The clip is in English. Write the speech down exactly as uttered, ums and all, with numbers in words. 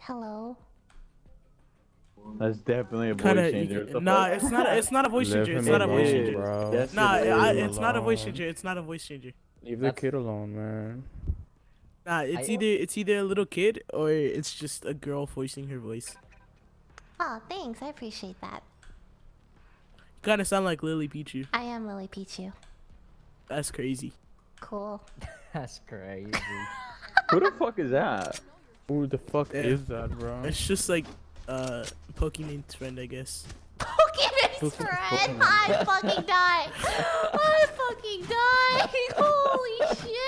Hello. That's definitely a voice Kinda, changer. you, nah, it's not. A, it's not a voice Leave changer. It's him not a voice alone, changer. bro. Yes, Nah, it I, is. it's not a voice alone. changer. It's not a voice changer. Leave the kid alone, man. Nah, it's I- either it's either a little kid or it's just a girl voicing her voice. Oh, thanks. I appreciate that. Kind of sound like lilypichu. I am Lily Pichu. That's crazy. Cool. That's crazy. Who the fuck is that? Who the fuck Yeah. is that, bro? It's just like uh Pokemon's friend, I guess. Pokemon's Who's the friend. Pokemon? I fucking die. I fucking die. Holy shit.